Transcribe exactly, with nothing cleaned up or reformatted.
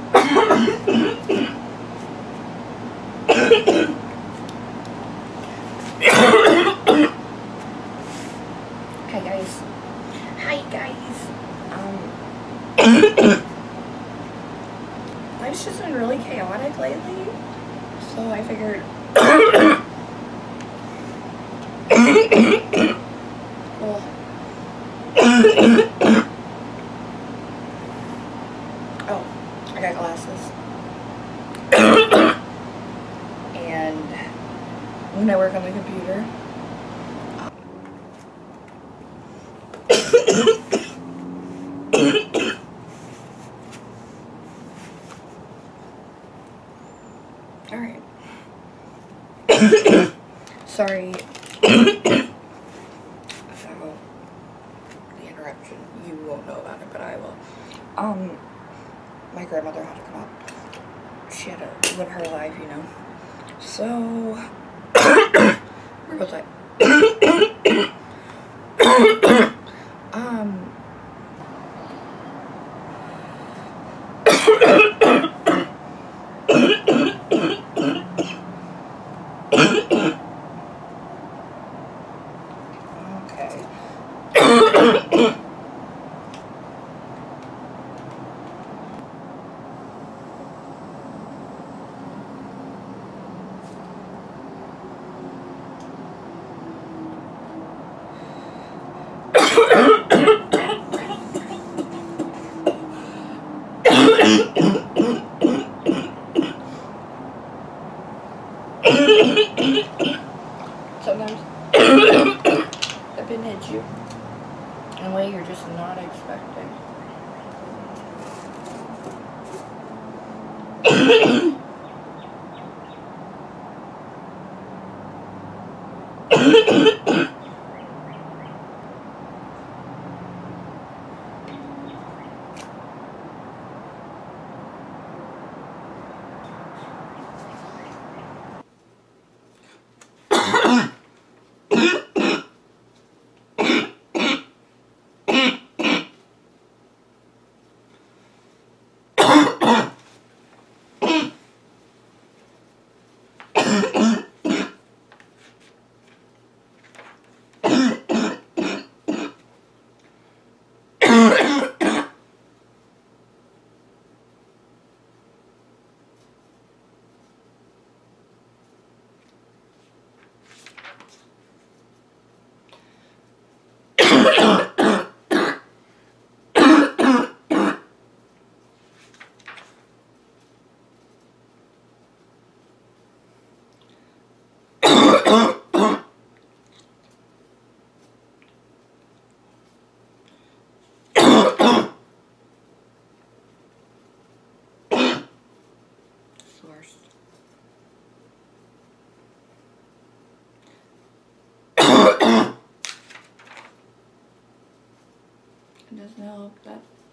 Hi guys. Hi guys. Um, life's just been really chaotic lately, so I figured. Well, oh, I got glasses, and when I work on the computer. Alright. Sorry. So, the interruption. You won't know about it, but I will. Um, my grandmother had to come out. She had to live her life, you know. So, where was I? um, okay. Sometimes the pin hits you in a way you're just not expecting. Worst. It doesn't help that